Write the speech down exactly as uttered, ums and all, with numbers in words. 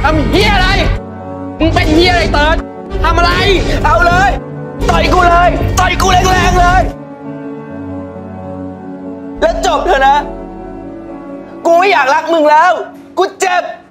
ทำเฮียอะไรมึงเป็นเฮียอะไรเติร์ดทำอะไรเอาเลยต่อยกูเลยต่อยกูแรงๆเลยแล้วจบเถอะนะกูไม่อยากรักมึงแล้วกูเจ็บ